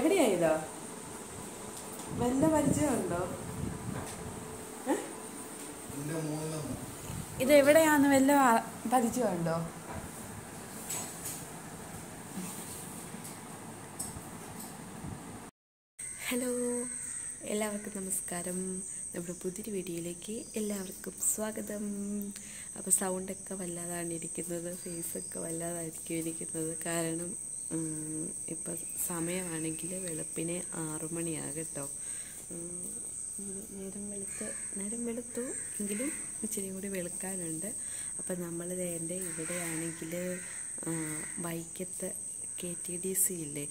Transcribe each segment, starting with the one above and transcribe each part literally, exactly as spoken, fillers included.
എവിടെയാ ഇതോ? വല്ല പരിചയമുണ്ടോ? ഇത് എവിടെയാന്ന് വല്ല പരിചയമുണ്ടോ? ഹലോ, എല്ലാവർക്കും നമസ്കാരം. നമ്മുടെ പുതിയൊരു വീഡിയോയിലേക്ക് എല്ലാവർക്കും സ്വാഗതം. അപ്പോൾ സൗണ്ടൊക്കെ വല്ലാതാണ് ഇരിക്കുന്നത്, ഫേസൊക്കെ വല്ലാതായിരിക്കും ഇരിക്കുന്നത്. കാരണം ഇപ്പം സമയമാണെങ്കിൽ വെളുപ്പിനെ ആറു മണിയാകട്ടോ. നേരം വെളുത്ത് നേരം വെളുത്തു എങ്കിലും ഇച്ചിരി കൂടി വെളുക്കാനുണ്ട്. അപ്പം നമ്മളിത് എൻ്റെ ഇവിടെയാണെങ്കിൽ വൈക്കത്ത് കെ ടി ഡി സി ഇല്ലേ,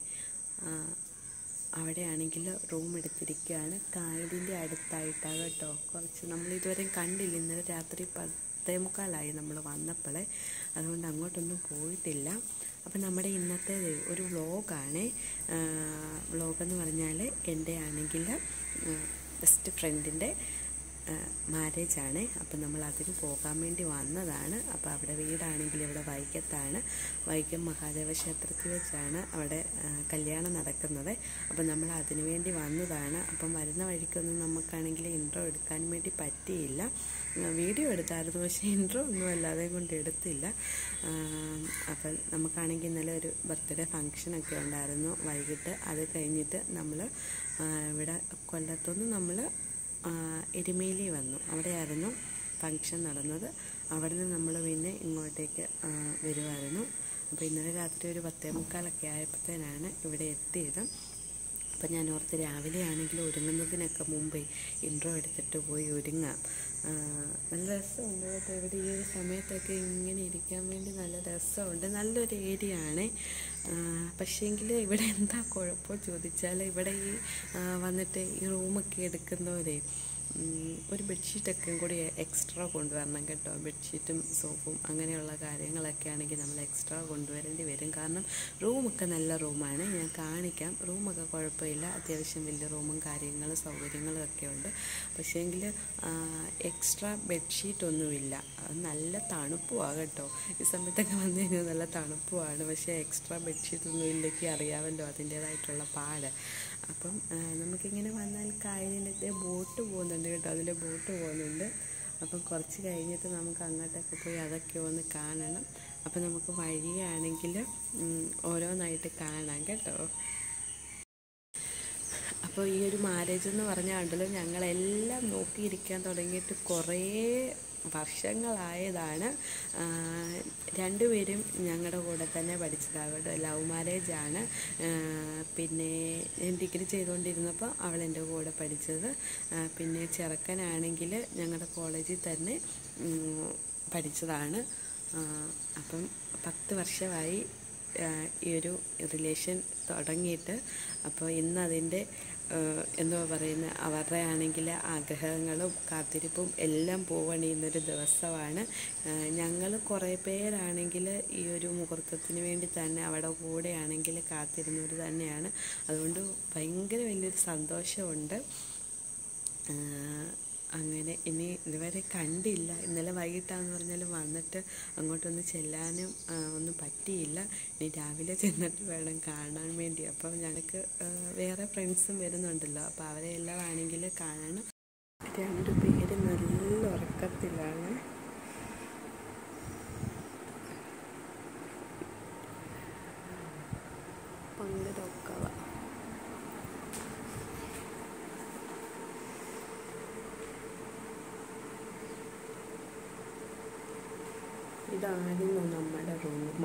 അവിടെയാണെങ്കിൽ റൂം എടുത്തിരിക്കുകയാണ്. കായലിൻ്റെ അടുത്തായിട്ടാണ് കേട്ടോ. കുറച്ച് നമ്മളിതുവരെ കണ്ടില്ല. ഇന്നലെ രാത്രി പത്തേ മുക്കാലായി നമ്മൾ വന്നപ്പോഴേ, അതുകൊണ്ട് അങ്ങോട്ടൊന്നും പോയിട്ടില്ല. അപ്പം നമ്മുടെ ഇന്നത്തെ ഒരു വ്ളോഗാണ്. വ്ളോഗെന്ന് പറഞ്ഞാൽ എൻ്റെ ആണെങ്കിൽ ബെസ്റ്റ് ഫ്രണ്ടിൻ്റെ മാരേജാണ്. അപ്പം നമ്മൾ അതിന് പോകാൻ വേണ്ടി വന്നതാണ്. അപ്പോൾ അവിടെ വീടാണെങ്കിൽ ഇവിടെ വൈക്കത്താണ്. വൈക്കം മഹാദേവ ക്ഷേത്രത്തിൽ വെച്ചാണ് അവിടെ കല്യാണം നടക്കുന്നത്. അപ്പം നമ്മൾ അതിന് വേണ്ടി വന്നതാണ്. അപ്പം വരുന്ന വഴിക്കൊന്നും നമുക്കാണെങ്കിൽ ഇൻട്രോ എടുക്കാൻ വേണ്ടി പറ്റിയില്ല. വീഡിയോ എടുത്തായിരുന്നു, പക്ഷേ ഇൻട്രോ ഒന്നും അല്ലാതെ കൊണ്ട് എടുത്തില്ല. അപ്പം നമുക്കാണെങ്കിൽ ഇന്നലെ ഒരു ബർത്ത്ഡേ ഫങ്ഷനൊക്കെ ഉണ്ടായിരുന്നു വൈകിട്ട്. അത് കഴിഞ്ഞിട്ട് നമ്മൾ ഇവിടെ കൊല്ലത്തുനിന്ന് നമ്മൾ എരുമേലി വന്നു. അവിടെയായിരുന്നു ഫങ്ഷൻ നടന്നത്. അവിടെ നിന്ന് നമ്മൾ പിന്നെ ഇങ്ങോട്ടേക്ക് വരുമായിരുന്നു. അപ്പോൾ ഇന്നലെ രാത്രി ഒരു പത്തേ മുക്കാലൊക്കെ ആയപ്പോഴത്തേനാണ് ഇവിടെ എത്തിയത്. അപ്പം ഞാൻ ഓർത്ത് രാവിലെ ആണെങ്കിൽ ഒരുങ്ങുന്നതിനൊക്കെ മുമ്പേ ഇൻട്രോ എടുത്തിട്ട് പോയി ഒരുങ്ങാം. നല്ല രസമുണ്ട് കേട്ടോ. ഇവിടെ ഈ ഒരു സമയത്തൊക്കെ ഇങ്ങനെ ഇരിക്കാൻ വേണ്ടി നല്ല രസമുണ്ട്. നല്ലൊരു ഏരിയ ആണ്. പക്ഷേങ്കിൽ ഇവിടെ എന്താ കുഴപ്പം ചോദിച്ചാൽ, ഇവിടെ ഈ വന്നിട്ട് ഈ റൂമൊക്കെ എടുക്കുന്നവരെ ഒരു ബെഡ്ഷീറ്റൊക്കെ കൂടി എക്സ്ട്രാ കൊണ്ടുവരണം കേട്ടോ. ബെഡ്ഷീറ്റും സോപ്പും അങ്ങനെയുള്ള കാര്യങ്ങളൊക്കെ ആണെങ്കിൽ നമ്മൾ എക്സ്ട്രാ കൊണ്ടുവരേണ്ടി വരും. കാരണം റൂമൊക്കെ നല്ല റൂമാണ്, ഞാൻ കാണിക്കാം. റൂമൊക്കെ കുഴപ്പമില്ല, അത്യാവശ്യം വലിയ റൂമും കാര്യങ്ങളും സൗകര്യങ്ങളും ഒക്കെ ഉണ്ട്. പക്ഷേങ്കിൽ എക്സ്ട്രാ ബെഡ്ഷീറ്റൊന്നുമില്ല. നല്ല തണുപ്പുമാണ് കേട്ടോ. ഈ സമയത്തൊക്കെ വന്നു കഴിഞ്ഞാൽ നല്ല തണുപ്പുമാണ്. പക്ഷേ എക്സ്ട്രാ ബെഡ്ഷീറ്റൊന്നും ഇല്ലെങ്കിൽ അറിയാമല്ലോ അതിൻ്റേതായിട്ടുള്ള പാട്. അപ്പം നമുക്കിങ്ങനെ വന്നാൽ കായലിൻ്റെ ബോട്ട് പോകുന്നുണ്ട് കേട്ടോ. അതിൽ ബോട്ട് പോകുന്നുണ്ട്. അപ്പം കുറച്ച് കഴിഞ്ഞിട്ട് നമുക്ക് അങ്ങോട്ടൊക്കെ പോയി അതൊക്കെ ഒന്ന് കാണണം. അപ്പം നമുക്ക് വഴിയാണെങ്കിൽ ഓരോന്നായിട്ട് കാണാം കേട്ടോ. അപ്പോൾ ഈ ഒരു മാരേജ് എന്ന് പറഞ്ഞാൽ ഉണ്ടല്ലോ, ഞങ്ങളെല്ലാം നോക്കിയിരിക്കാൻ തുടങ്ങിയിട്ട് കുറേ വർഷങ്ങളായതാണ്. രണ്ടുപേരും ഞങ്ങളുടെ കൂടെ തന്നെ പഠിച്ചതാകട്ടെ. ലവ് മാരേജാണ്. പിന്നെ ഞാൻ ഡിഗ്രി ചെയ്തുകൊണ്ടിരുന്നപ്പോൾ അവൾ എൻ്റെ കൂടെ പഠിച്ചത്. പിന്നെ ചെറുക്കനാണെങ്കിൽ ഞങ്ങളുടെ കോളേജിൽ തന്നെ പഠിച്ചതാണ്. അപ്പം പത്ത് വർഷമായി ഈ ഒരു റിലേഷൻ തുടങ്ങിയിട്ട്. അപ്പോൾ ഇന്നതിൻ്റെ എന്താ പറയുന്നത്, അവരുടെ ആണെങ്കിൽ ആഗ്രഹങ്ങളും കാത്തിരിപ്പും എല്ലാം പോവണിയുന്നൊരു ദിവസമാണ്. ഞങ്ങൾ കുറേ പേരാണെങ്കിൽ ഈ ഒരു മുഹൂർത്തത്തിന് വേണ്ടി തന്നെ അവിടെ കൂടെയാണെങ്കിൽ കാത്തിരുന്നവർ തന്നെയാണ്. അതുകൊണ്ട് ഭയങ്കര വലിയൊരു സന്തോഷമുണ്ട്. അങ്ങനെ ഇനി ഇതുവരെ കണ്ടില്ല. ഇന്നലെ വൈകിട്ടാന്ന് പറഞ്ഞാലും വന്നിട്ട് അങ്ങോട്ടൊന്ന് ചെല്ലാനും ഒന്നും പറ്റിയില്ല. ഇനി രാവിലെ ചെന്നിട്ട് വേണം കാണാൻ വേണ്ടി. അപ്പം ഞങ്ങൾക്ക് വേറെ ഫ്രണ്ട്സും വരുന്നുണ്ടല്ലോ, അപ്പോൾ അവരെ എല്ലാം ആണെങ്കിൽ കാണണം. രണ്ടു പേര് നല്ല ഉറക്കത്തിലാണ്. പങ്കരൊക്കവ ഇതായിരുന്നു നമ്മുടെ റൂം.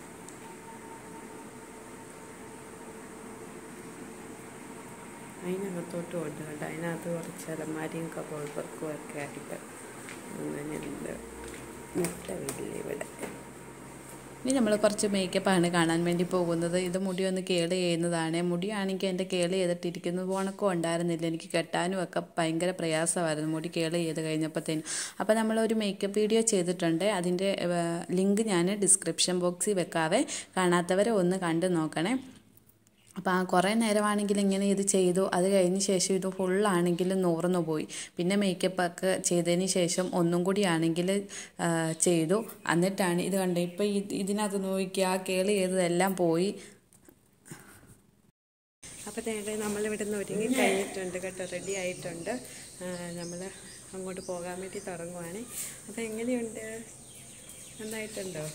അതിനകത്തോട്ട് ഉണ്ട് കേട്ടോ. അതിനകത്ത് കുറച്ച് അലമാരിയും കബോർഡും ഒക്കെ ആയിട്ട് അങ്ങനെയുണ്ട്. മുട്ട വീട്ടിൽ ഇവിടെ. ഇനി നമ്മൾ കുറച്ച് മേക്കപ്പാണ് കാണാൻ വേണ്ടി പോകുന്നത്. ഇത് മുടി ഒന്ന് കേള് ചെയ്യുന്നതാണ്. മുടിയാണെങ്കിൽ എൻ്റെ കേള് ചെയ്തിട്ടിരിക്കുന്നത് ഉണക്കം ഉണ്ടായിരുന്നില്ല. എനിക്ക് കെട്ടാനും ഒക്കെ ഭയങ്കര പ്രയാസമായിരുന്നു മുടി കേള് ചെയ്ത് കഴിഞ്ഞപ്പോഴത്തേനും. അപ്പോൾ നമ്മളൊരു മേക്കപ്പ് വീഡിയോ ചെയ്തിട്ടുണ്ട്. അതിൻ്റെ ലിങ്ക് ഞാൻ ഡിസ്ക്രിപ്ഷൻ ബോക്സിൽ വെക്കാവേ. കാണാത്തവരെ ഒന്ന് കണ്ടു നോക്കണേ. അപ്പോൾ ആ കുറേ നേരമാണെങ്കിൽ ഇങ്ങനെ ഇത് ചെയ്തു. അത് കഴിഞ്ഞ ശേഷം ഇത് ഫുള്ളാണെങ്കിലും നൂർന്നു പോയി. പിന്നെ മേക്കപ്പൊക്കെ ചെയ്തതിന് ശേഷം ഒന്നും കൂടി ആണെങ്കിൽ ചെയ്തു. എന്നിട്ടാണ് ഇത് കണ്ടത്. ഇപ്പോൾ ഇതിനകത്ത് നോക്കിയാൽ ആ കേളി ചെയ്തതെല്ലാം പോയി. അപ്പോൾ നേരെ നമ്മളിവിടെ നിന്ന് ഒരുങ്ങി കഴിഞ്ഞിട്ടുണ്ട് കേട്ടോ, റെഡി ആയിട്ടുണ്ട്. നമ്മൾ അങ്ങോട്ട് പോകാൻ വേണ്ടി തുടങ്ങുവാണ്. അപ്പോൾ എങ്ങനെയുണ്ട്, നന്നായിട്ടുണ്ടോ?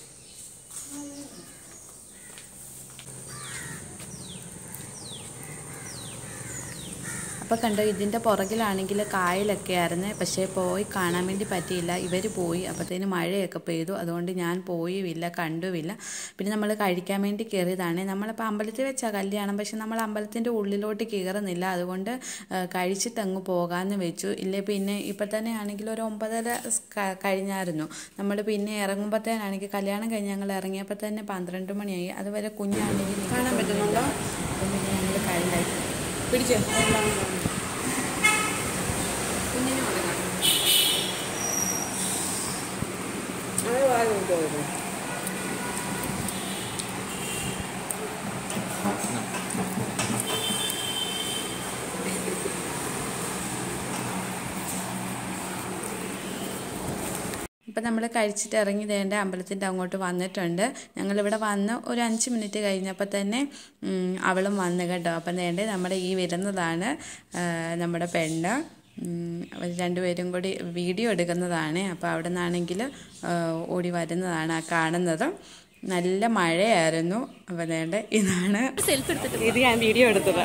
അപ്പോൾ കണ്ടോ, ഇതിൻ്റെ പുറകിലാണെങ്കിൽ കായലൊക്കെ ആയിരുന്നു. പക്ഷേ പോയി കാണാൻ വേണ്ടി പറ്റിയില്ല, ഇവർ പോയി. അപ്പോഴത്തേന് മഴയൊക്കെ പെയ്തു, അതുകൊണ്ട് ഞാൻ പോയുമില്ല, കണ്ടുമില്ല. പിന്നെ നമ്മൾ കഴിക്കാൻ വേണ്ടി കയറിയതാണ്. നമ്മളിപ്പോൾ അമ്പലത്തിൽ വെച്ചാൽ കല്യാണം, പക്ഷെ നമ്മൾ അമ്പലത്തിൻ്റെ ഉള്ളിലോട്ട് കയറുന്നില്ല. അതുകൊണ്ട് കഴിച്ചിട്ട് അങ്ങ് പോകാമെന്ന് വെച്ചു. ഇല്ലേ പിന്നെ ഇപ്പം തന്നെ ആണെങ്കിൽ ഒരു ഒമ്പതര കഴിഞ്ഞായിരുന്നു. നമ്മൾ പിന്നെ ഇറങ്ങുമ്പോഴത്തേനാണെങ്കിൽ കല്യാണം കഴിഞ്ഞ് ഞങ്ങൾ ഇറങ്ങിയപ്പോൾ തന്നെ പന്ത്രണ്ട് മണിയായി. അതുവരെ കുഞ്ഞാണെങ്കിൽ കാണാൻ പറ്റുന്നുണ്ടോ? അപ്പം പിന്നെ ഞങ്ങൾ കഴിഞ്ഞായി പിടിച്ചോ കുഞ്ഞിനെ കൊടുക്കണം. അത് വാങ്ങിട്ട് വരും. ഇപ്പം നമ്മൾ കഴിച്ചിട്ട് ഇറങ്ങി തേണ്ട അമ്പലത്തിൻ്റെ അങ്ങോട്ട് വന്നിട്ടുണ്ട്. ഞങ്ങളിവിടെ വന്ന് ഒരു അഞ്ച് മിനിറ്റ് കഴിഞ്ഞപ്പോൾ തന്നെ അവളും വന്നു കേട്ടോ. അപ്പം തേണ്ട നമ്മുടെ ഈ വരുന്നതാണ് നമ്മുടെ പെണ്ണ്. രണ്ടുപേരും കൂടി വീഡിയോ എടുക്കുന്നതാണ്. അപ്പോൾ അവിടെ നിന്നാണെങ്കിൽ ഓടി വരുന്നതാണ് ആ കാണുന്നത്. നല്ല മഴയായിരുന്നു. അപ്പോൾ തേണ്ട ഇതാണ് സെൽഫി എടുത്തിട്ട് ഇത് ഞാൻ വീഡിയോ എടുത്തത്.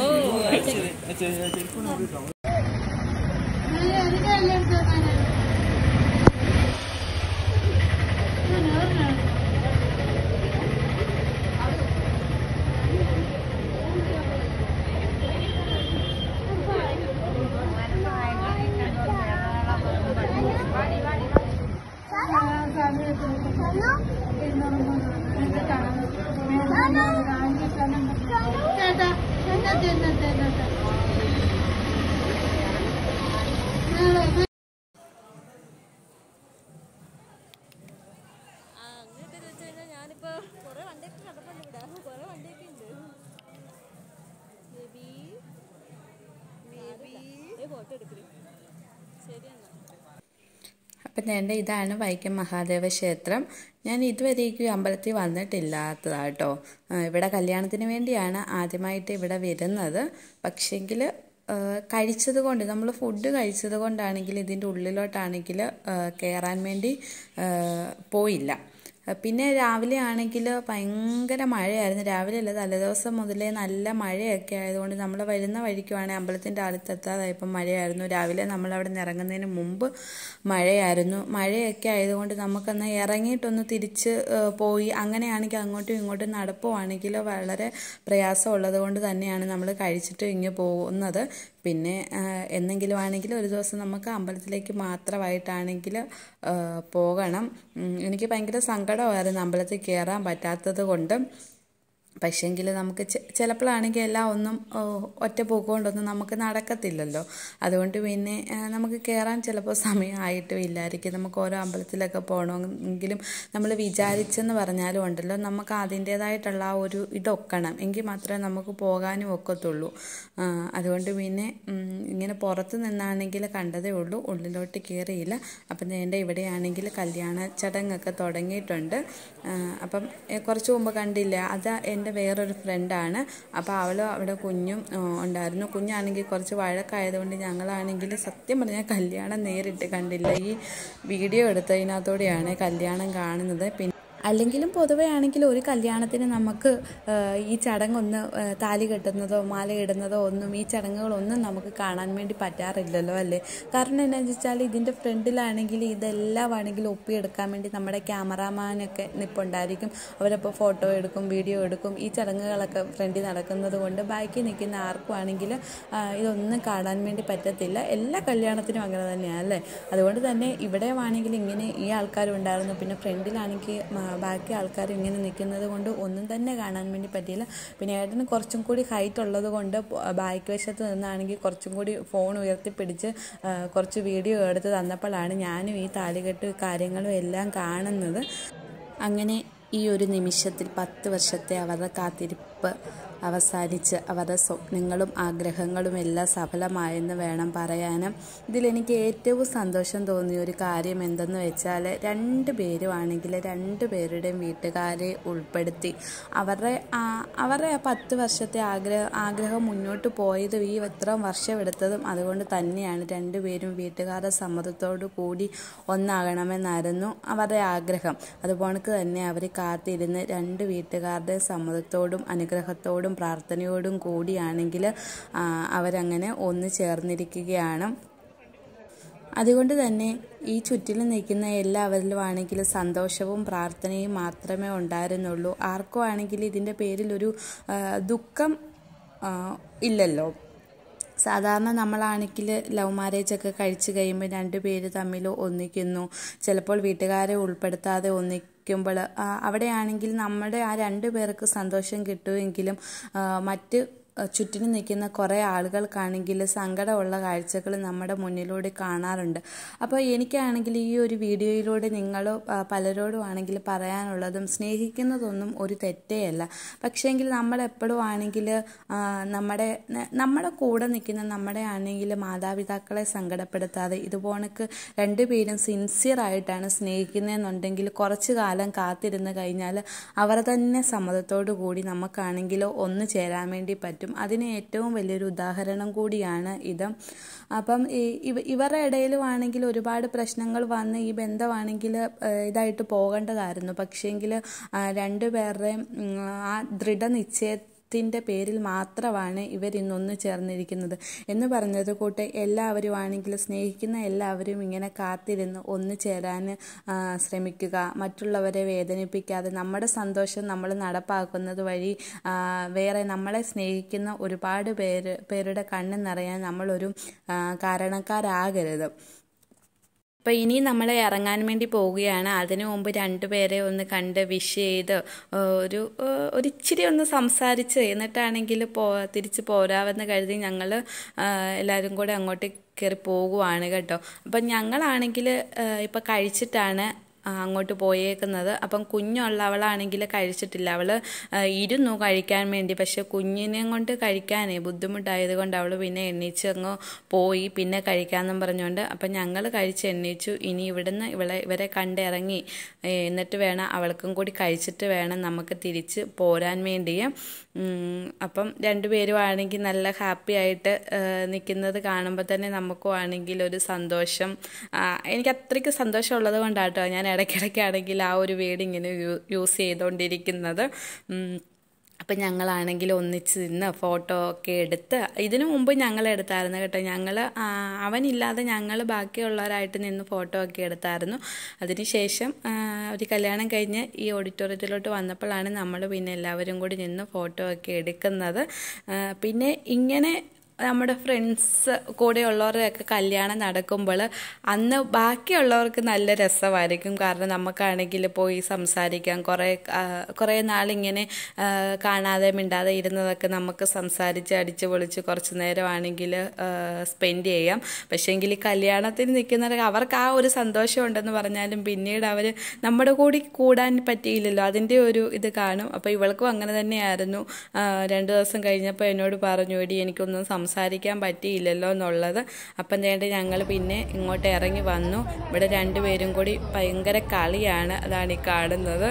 അപ്പം എൻ്റെ ഇതാണ് വൈക്കം മഹാദേവ ക്ഷേത്രം. ഞാൻ ഇതുവരേക്കും അമ്പലത്തിൽ വന്നിട്ടില്ലാത്തതാട്ടോ. ഇവിടെ കല്യാണത്തിന് വേണ്ടിയാണ് ആദ്യമായിട്ട് ഇവിടെ വരുന്നത്. പക്ഷേങ്കിൽ കഴിച്ചത് കൊണ്ട്, നമ്മൾ ഫുഡ് കഴിച്ചത് കൊണ്ടാണെങ്കിൽ ഇതിൻ്റെ ഉള്ളിലോട്ടാണെങ്കിൽ കയറാൻ വേണ്ടി പോയില്ല. പിന്നെ രാവിലെ ആണെങ്കിൽ ഭയങ്കര മഴയായിരുന്നു. രാവിലെ അല്ല, തലേദിവസം മുതലേ നല്ല മഴയൊക്കെ ആയതുകൊണ്ട് നമ്മൾ വരുന്ന വഴിക്കുവാണെങ്കിൽ അമ്പലത്തിൻ്റെ അടുത്തെത്താതായപ്പം മഴയായിരുന്നു. രാവിലെ നമ്മളവിടെ നിന്ന് ഇറങ്ങുന്നതിന് മുമ്പ് മഴയായിരുന്നു. മഴയൊക്കെ ആയതുകൊണ്ട് നമുക്കൊന്ന് ഇറങ്ങിയിട്ടൊന്ന് തിരിച്ച് പോയി അങ്ങനെയാണെങ്കിൽ അങ്ങോട്ടും ഇങ്ങോട്ടും നടപ്പുവാണെങ്കിൽ വളരെ പ്രയാസമുള്ളത് കൊണ്ട് തന്നെയാണ് നമ്മൾ കഴിച്ചിട്ട് ഇങ്ങ് പോകുന്നത്. പിന്നെ എന്തെങ്കിലും ആണെങ്കിൽ ഒരു ദിവസം നമുക്ക് അമ്പലത്തിലേക്ക് മാത്രമായിട്ടാണെങ്കിൽ പോകണം. എനിക്ക് ഭയങ്കര സങ്കടമായിരുന്നു അമ്പലത്തിൽ കയറാൻ പറ്റാത്തത് കൊണ്ട്. പക്ഷേങ്കിൽ നമുക്ക് ചിലപ്പോഴാണെങ്കിൽ എല്ലാം ഒന്നും ഒറ്റ പോക്കൊണ്ടൊന്നും നമുക്ക് നടക്കത്തില്ലല്ലോ. അതുകൊണ്ട് പിന്നെ നമുക്ക് കയറാൻ ചിലപ്പോൾ സമയമായിട്ടും ഇല്ലായിരിക്കും. നമുക്ക് ഓരോ അമ്പലത്തിലൊക്കെ പോകണമെങ്കിലും നമ്മൾ വിചാരിച്ചെന്ന് പറഞ്ഞാലും ഉണ്ടല്ലോ, നമുക്ക് അതിൻ്റേതായിട്ടുള്ള ആ ഒരു ഇതൊക്കണം, എങ്കിൽ മാത്രമേ നമുക്ക് പോകാനും ഒക്കത്തുള്ളൂ. അതുകൊണ്ട് പിന്നെ ഇങ്ങനെ പുറത്ത് നിന്നാണെങ്കിൽ കണ്ടതേ ഉള്ളൂ, ഉള്ളിലോട്ട് കയറിയില്ല. അപ്പം എൻ്റെ ഇവിടെയാണെങ്കിൽ കല്യാണ ചടങ്ങൊക്കെ തുടങ്ങിയിട്ടുണ്ട്. അപ്പം കുറച്ച് മുമ്പ് കണ്ടില്ല, അത് എൻ്റെ വേറൊരു ഫ്രണ്ടാണ്. അപ്പോൾ അവൾ അവിടെ കുഞ്ഞും ഉണ്ടായിരുന്നു. കുഞ്ഞാണെങ്കിൽ കുറച്ച് വഴക്കായതുകൊണ്ട് ഞങ്ങളാണെങ്കിൽ സത്യം പറഞ്ഞാൽ കല്യാണം നേരിട്ട് കണ്ടില്ല. ഈ വീഡിയോ എടുത്തതിനകത്തോടെയാണ് കല്യാണം കാണുന്നത്. പിന്നെ അല്ലെങ്കിലും പൊതുവെ ആണെങ്കിൽ ഒരു കല്യാണത്തിന് നമുക്ക് ഈ ചടങ്ങൊന്ന് താലി കെട്ടുന്നതോ മാല ഇടുന്നതോ ഒന്നും ഈ ചടങ്ങുകളൊന്നും നമുക്ക് കാണാൻ വേണ്ടി പറ്റാറില്ലല്ലോ അല്ലേ. കാരണം എന്താണെന്ന് വെച്ചാൽ ഇതിൻ്റെ ഫ്രണ്ടിലാണെങ്കിൽ ഇതെല്ലാം ആണെങ്കിൽ ഒപ്പിയെടുക്കാൻ വേണ്ടി നമ്മുടെ ക്യാമറാമാനൊക്കെ നിൽപ്പുണ്ടായിരിക്കും. അവരപ്പോൾ ഫോട്ടോ എടുക്കും, വീഡിയോ എടുക്കും. ഈ ചടങ്ങുകളൊക്കെ ഫ്രണ്ടിൽ നടക്കുന്നത് കൊണ്ട് ബാക്കി നിൽക്കുന്ന ആർക്കും ആണെങ്കിൽ ഇതൊന്നും കാണാൻ വേണ്ടി പറ്റത്തില്ല. എല്ലാ കല്യാണത്തിനും അങ്ങനെ തന്നെയാണ് അല്ലേ. അതുകൊണ്ട് തന്നെ ഇവിടെ ആണെങ്കിൽ ഇങ്ങനെ ഈ ആൾക്കാരും ഉണ്ടായിരുന്നു. പിന്നെ ഫ്രണ്ടിലാണെങ്കിൽ ബാക്കി ആൾക്കാർ ഇങ്ങനെ നിൽക്കുന്നത് കൊണ്ട് ഒന്നും തന്നെ കാണാൻ വേണ്ടി പറ്റിയില്ല. പിന്നെ ഏട്ടന് കുറച്ചും കൂടി ഹൈറ്റ് ഉള്ളത് കൊണ്ട് ബാക്ക് വശത്ത് നിന്നാണെങ്കിൽ കുറച്ചും കൂടി ഫോൺ ഉയർത്തിപ്പിടിച്ച് കുറച്ച് വീഡിയോ എടുത്ത് തന്നപ്പോഴാണ് ഞാനും ഈ താലികെട്ട് കാര്യങ്ങളും എല്ലാം കാണുന്നത്. അങ്ങനെ ഈ ഒരു നിമിഷത്തിൽ പത്ത് വർഷത്തെ അവരുടെ കാത്തിരിപ്പ് അവസാനിച്ച് അവരുടെ സ്വപ്നങ്ങളും ആഗ്രഹങ്ങളും എല്ലാം സഫലമായെന്ന് വേണം പറയാനും. ഇതിലെനിക്ക് ഏറ്റവും സന്തോഷം തോന്നിയ ഒരു കാര്യം എന്തെന്ന് വെച്ചാൽ രണ്ട് പേരുമാണെങ്കിൽ രണ്ട് പേരുടെയും വീട്ടുകാരെ ഉൾപ്പെടുത്തി അവരുടെ അവരുടെ ആ പത്ത് വർഷത്തെ ആഗ്രഹ ആഗ്രഹം മുന്നോട്ട് പോയതും ഈ ഇത്രയും വർഷം എടുത്തതും അതുകൊണ്ട് തന്നെയാണ്. രണ്ടുപേരും വീട്ടുകാരുടെ സമ്മതത്തോടു കൂടി ഒന്നാകണമെന്നായിരുന്നു അവരുടെ ആഗ്രഹം. അതുപോലെ തന്നെ അവർ കാത്തിരുന്ന് രണ്ട് വീട്ടുകാരുടെ സമ്മതത്തോടും അനുഗ്രഹത്തോടും പ്രാർത്ഥനയോടും കൂടിയാണെങ്കിൽ അവരങ്ങനെ ഒന്ന് ചേർന്നിരിക്കുകയാണ്. അതുകൊണ്ട് തന്നെ ഈ ചുറ്റിലും നിൽക്കുന്ന എല്ലാവരിലും ആണെങ്കിൽ സന്തോഷവും പ്രാർത്ഥനയും മാത്രമേ ഉണ്ടായിരുന്നുള്ളൂ. ആർക്കും ആണെങ്കിൽ ഇതിൻ്റെ പേരിലൊരു ദുഃഖം ഇല്ലല്ലോ. സാധാരണ നമ്മളാണെങ്കിൽ ലവ് മാരേജൊക്കെ കഴിച്ച് കഴിയുമ്പോൾ രണ്ട് പേര് തമ്മിൽ ഒന്നിക്കുന്നു, ചിലപ്പോൾ വീട്ടുകാരെ ഉൾപ്പെടുത്താതെ ഒന്നിക്കുമ്പോൾ അവിടെയാണെങ്കിൽ നമ്മുടെ ആ രണ്ട് പേർക്ക് സന്തോഷം കിട്ടുമെങ്കിലും മറ്റ് ചുറ്റിനും നിൽക്കുന്ന കുറേ ആളുകൾക്കാണെങ്കിൽ സങ്കടമുള്ള കാഴ്ചകൾ നമ്മുടെ മുന്നിലൂടെ കാണാറുണ്ട്. അപ്പോൾ എനിക്കാണെങ്കിൽ ഈ ഒരു വീഡിയോയിലൂടെ നിങ്ങൾ പലരോടും ആണെങ്കിൽ പറയാനുള്ളതും സ്നേഹിക്കുന്നതൊന്നും ഒരു തെറ്റേയല്ല. പക്ഷേങ്കിൽ നമ്മളെപ്പോഴും ആണെങ്കിൽ നമ്മുടെ നമ്മുടെ കൂടെ നിൽക്കുന്ന നമ്മുടെ ആണെങ്കിൽ മാതാപിതാക്കളെ സങ്കടപ്പെടുത്താതെ ഇതുപോണക്ക് രണ്ടുപേരും സിൻസിയറായിട്ടാണ് സ്നേഹിക്കുന്നതെന്നുണ്ടെങ്കിൽ കുറച്ച് കാലം കാത്തിരുന്ന് കഴിഞ്ഞാൽ അവർ തന്നെ സമ്മതത്തോടു കൂടി നമുക്കാണെങ്കിൽ ഒന്ന് ചേരാൻ വേണ്ടി പറ്റും. അതിന് ഏറ്റവും വലിയൊരു ഉദാഹരണം കൂടിയാണ് ഇത്. അപ്പം ഇവരുടെ ഇടയിലുമാണെങ്കിൽ ഒരുപാട് പ്രശ്നങ്ങൾ വന്ന് ഈ ബന്ധമാണെങ്കിൽ ഇതായിട്ട് പോകേണ്ടതായിരുന്നു. പക്ഷേങ്കിൽ രണ്ടുപേരുടെയും ആ ദൃഢനിശ്ചയ ത്തിൻ്റെ പേരിൽ മാത്രമാണ് ഇവരിന്നൊന്ന് ചേർന്നിരിക്കുന്നത് എന്ന് പറഞ്ഞത് കൂട്ട് എല്ലാവരും ആണെങ്കിൽ സ്നേഹിക്കുന്ന എല്ലാവരും ഇങ്ങനെ കാത്തിരുന്ന് ഒന്ന് ചേരാൻ ശ്രമിക്കുക. മറ്റുള്ളവരെ വേദനിപ്പിക്കാതെ നമ്മുടെ സന്തോഷം നമ്മൾ നടപ്പാക്കുന്നത് വഴി വേറെ നമ്മളെ സ്നേഹിക്കുന്ന ഒരുപാട് പേര് പേരുടെ കണ്ണ് നിറയാൻ നമ്മളൊരു കാരണക്കാരാകരുത്. അപ്പോൾ ഇനി നമ്മൾ ഇറങ്ങാൻ വേണ്ടി പോവുകയാണ്. അതിനു മുമ്പ് രണ്ടുപേരെ ഒന്ന് കണ്ട് വിഷ് ചെയ്ത് ഒരു ഒരിച്ചിരി ഒന്ന് സംസാരിച്ച് എന്നിട്ടാണെങ്കിൽ പോ തിരിച്ച് പോരാമെന്ന് കരുതി ഞങ്ങൾ എല്ലാവരും കൂടെ അങ്ങോട്ട് കയറി പോകുവാണ് കേട്ടോ. അപ്പം ഞങ്ങളാണെങ്കിൽ ഇപ്പം കഴിച്ചിട്ടാണ് അങ്ങോട്ട് പോയേക്കുന്നത്. അപ്പം കുഞ്ഞുള്ളവളാണെങ്കിൽ കഴിച്ചിട്ടില്ല. അവൾ ഇരുന്നു കഴിക്കാൻ വേണ്ടി, പക്ഷെ കുഞ്ഞിനെ കൊണ്ട് കഴിക്കാനേ ബുദ്ധിമുട്ടായത് കൊണ്ട് അവൾ പിന്നെ എണ്ണീച്ച് അങ്ങ് പോയി. പിന്നെ കഴിക്കാമെന്നും പറഞ്ഞുകൊണ്ട് അപ്പം ഞങ്ങൾ കഴിച്ച് എണ്ണീച്ചു. ഇനി ഇവിടുന്ന് ഇവളെ ഇവരെ കണ്ടിറങ്ങി എന്നിട്ട് വേണം അവൾക്കും കൂടി കഴിച്ചിട്ട് വേണം നമുക്ക് തിരിച്ച് പോരാൻ വേണ്ടി. അപ്പം രണ്ടുപേരും ആണെങ്കിൽ നല്ല ഹാപ്പി ആയിട്ട് നിൽക്കുന്നത് കാണുമ്പോൾ തന്നെ നമുക്കും ആണെങ്കിൽ ഒരു സന്തോഷം. എനിക്ക് അത്രയ്ക്ക് സന്തോഷമുള്ളത് കൊണ്ടാട്ടോ ഞാൻ ഇടയ്ക്കിടയ്ക്കാണെങ്കിൽ ആ ഒരു വേർഡ് ഇങ്ങനെ യൂസ് ചെയ്തുകൊണ്ടിരിക്കുന്നത്. അപ്പം ഞങ്ങളാണെങ്കിൽ ഒന്നിച്ച് നിന്ന് ഫോട്ടോ ഒക്കെ എടുത്ത് ഇതിനു മുമ്പ് ഞങ്ങൾ എടുത്തായിരുന്നു കേട്ടോ. ഞങ്ങൾ അവനില്ലാതെ ഞങ്ങൾ ബാക്കിയുള്ളവരായിട്ട് നിന്ന് ഫോട്ടോ ഒക്കെ എടുത്തായിരുന്നു. അതിനുശേഷം ഒരു കല്യാണം കഴിഞ്ഞ് ഈ ഓഡിറ്റോറിയത്തിലോട്ട് വന്നപ്പോഴാണ് നമ്മൾ പിന്നെ എല്ലാവരും കൂടി നിന്ന് ഫോട്ടോ ഒക്കെ എടുക്കുന്നത്. പിന്നെ ഇങ്ങനെ നമ്മുടെ ഫ്രണ്ട്സ് കൂടെയുള്ളവരുടെയൊക്കെ കല്യാണം നടക്കുമ്പോൾ അന്ന് ബാക്കിയുള്ളവർക്ക് നല്ല രസമായിരിക്കും. കാരണം നമുക്കാണെങ്കിൽ പോയി സംസാരിക്കാം. കുറേ കുറേ നാളിങ്ങനെ കാണാതെ മിണ്ടാതെ ഇരുന്നതൊക്കെ നമുക്ക് സംസാരിച്ച് അടിച്ച് പൊളിച്ച് കുറച്ച് നേരമാണെങ്കിൽ സ്പെൻഡ് ചെയ്യാം. പക്ഷേങ്കിൽ ഈ കല്യാണത്തിന് നിൽക്കുന്നവർക്ക് അവർക്ക് ആ ഒരു സന്തോഷം ഉണ്ടെന്ന് പറഞ്ഞാലും പിന്നീട് അവർ നമ്മുടെ കൂടി കൂടാൻ പറ്റിയില്ലല്ലോ, അതിൻ്റെ ഒരു ഇത് കാണും. അപ്പോൾ ഇവൾക്കും അങ്ങനെ തന്നെയായിരുന്നു. രണ്ട് ദിവസം കഴിഞ്ഞപ്പോൾ എന്നോട് പറഞ്ഞു, എടി എനിക്കൊന്നും സംസാരിക്കാൻ പറ്റിയില്ലല്ലോ എന്നുള്ളത്. അപ്പം വേണ്ടി ഞങ്ങൾ പിന്നെ ഇങ്ങോട്ട് ഇറങ്ങി വന്നു. ഇവിടെ രണ്ടുപേരും കൂടി ഭയങ്കര കളിയാണ്, അതാണ് ഈ കാണുന്നത്.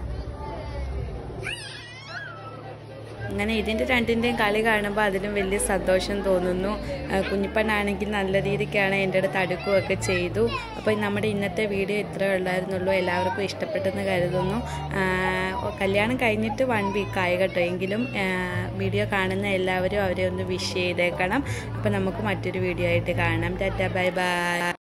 അങ്ങനെ ഇതിൻ്റെ രണ്ടിൻ്റെയും കളി കാണുമ്പോൾ അതിലും വലിയ സന്തോഷം തോന്നുന്നു. കുഞ്ഞിപ്പണ്ണാണെങ്കിൽ നല്ല രീതിക്കാണ് എൻ്റെ അടുത്ത് അടുക്കുകയൊക്കെ ചെയ്തു. അപ്പോൾ നമ്മുടെ ഇന്നത്തെ വീഡിയോ ഇത്രയേ ഉള്ളായിരുന്നുള്ളൂ. എല്ലാവർക്കും ഇഷ്ടപ്പെട്ടെന്ന് കരുതുന്നു. കല്യാണം കഴിഞ്ഞിട്ട് വൺ വീക്കായി കേട്ടോ. എങ്കിലും വീഡിയോ കാണുന്ന എല്ലാവരും അവരെ ഒന്ന് വിഷ് ചെയ്തേക്കണം. അപ്പോൾ നമുക്ക് മറ്റൊരു വീഡിയോ ആയിട്ട് കാണാം. Tata bye by.